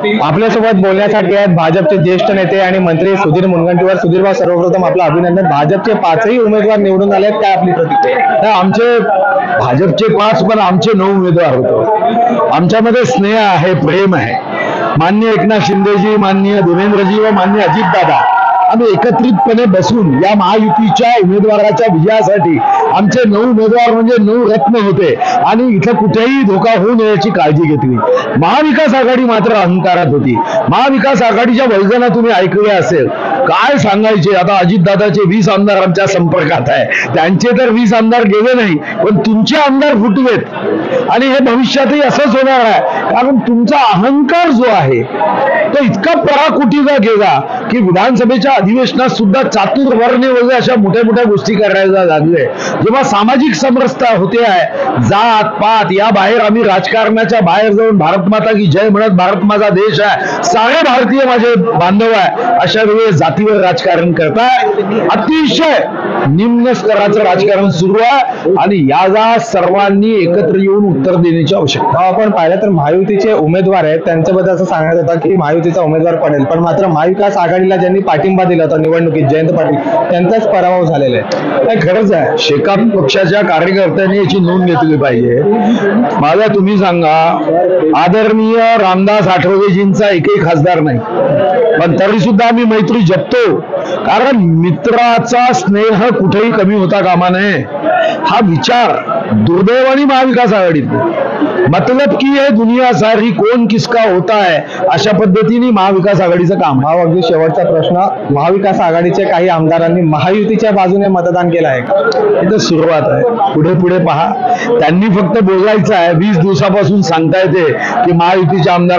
आपल्यासोबत बोलण्यासाठी आहेत भाजपचे ज्येष्ठ नेते आणि मंत्री सुधीर मुनगंटीवार. सुधीरभाऊ, सर्वप्रथम आपलं अभिनंदन. भाजपचे 5ही उमेदवार निवडून आलेत, काय आपली प्रतिक्रिया? आमचे भाजपचे 5 पण आमचे 9 उमेदवार होते. आमच्यामध्ये स्नेह आहे, प्रेम आहे. माननीय एकनाथ शिंदेजी, माननीय देवेंद्रजी व माननीय अजितदादा आम्ही एकत्रितपणे बसून या महायुतीच्या उमेदवाराच्या विजयासाठी आमचे 9 उमेदवार म्हणजे 9 रत्न होते आणि इथं कुठेही धोका होऊ नये याची काळजी घेतली. महाविकास आघाडी मात्र अहंकारात होती. महाविकास आघाडीच्या वल्गना तुम्ही ऐकले असेल, काय सांगायचे. आता अजितदादाचे 20 आमदार आमच्या संपर्कात आहे. त्यांचे तर 20 आमदार गेले नाही, पण तुमचे आमदार फुटवेत आणि हे भविष्यातही असंच होणार आहे. कारण तुमचा अहंकार जो आहे तो इतका पराकुटीचा गेला की विधानसभेच्या अधिवेशनात सुद्धा चातुर्वर्ण्य वगैरे अशा मोठ्या मोठ्या गोष्टी करायला लागले. जेव्हा सामाजिक समरसता होते आहे, जात पात या बाहेर आम्ही राजकारणाच्या बाहेर जाऊन भारत माता की जय म्हणत भारत माझा देश आहे, सारे भारतीय माझे बांधव आहे, अशा वेळी जातीवर राजकारण करताय. अतिशय निम्न स्तराचं राजकारण सुरू आहे आणि याला सर्वांनी एकत्र येऊन उत्तर देण्याची आवश्यकता. आपण पाहिलं तर महायुतीचे उमेदवार आहेत, त्यांच्याबद्दल असं सांगण्यात होतं की महायुतीचा उमेदवार पडेल, पण मात्र महाविकास आघाडीला ज्यांनी पाठिंबा दिला होता निवडणुकीत, जयंत पाटील, त्यांचाच पराभव झालेला आहे. काय खरंच आहे? शेकाप पक्षाच्या कार्यकर्त्यांनी याची नोंद घेतली पाहिजे. मला तुम्ही सांगा, आदरणीय रामदास आठवलेजींचा एकही खासदार नाही, पण तरी सुद्धा आम्ही मैत्री जपतो. कारण मित्राचा स्नेह कुठेही कमी होता कामा नये. हा विचार दुर्दैवानी महाविकास आघाडीत मतलब की है दुनिया सारी कौन किसका होता है, अशा पद्धतीने महाविकास आघाडीचं काम. हा अगदी शेवटचा प्रश्न, महाविकास आघाडीच्या काही आमदारांनी महायुतीच्या बाजूने मतदान केलं आहे का? इथं सुरुवात आहे, पुढे पुढे पहा. त्यांनी फक्त बोलायचं आहे. 20 दिवसापासून सांगता येते की महायुतीचे आमदार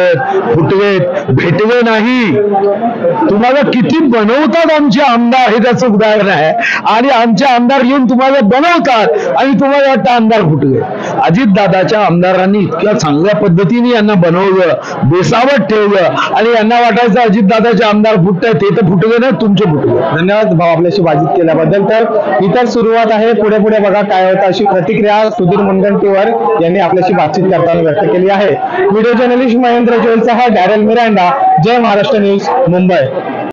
भेटले नाही. तुम्हाला किती बनवतात आमचे आमदार हे त्याचं उदाहरण आहे. आणि आमचे आमदार येऊन तुम्हाला बनवतात आणि तुम्हाला वाटतं आमदार फुटले. अजितदादाच्या आमदारांनी इतक्या चांगल्या पद्धतीने यांना बनवलं, बेसावत ठेवलं आणि यांना वाटायचं अजितदादाचे आमदार फुटतात, ते तर फुटले ना, तुमचे फुटले. धन्यवाद भाऊ आपल्याशी बातचीत केल्याबद्दल. तर इतर सुरुवात आहे, पुढे पुढे बघा काय होतं, अशी प्रतिक्रिया सुधीर मुनगंटीवार यांनी आपल्याशी बातचीत करताना व्यक्त केली आहे. व्हिडिओ जर्नलिस्ट महेंद्र जोईलचा हा Darrel Miranda, Jai Maharashtra news, Mumbai.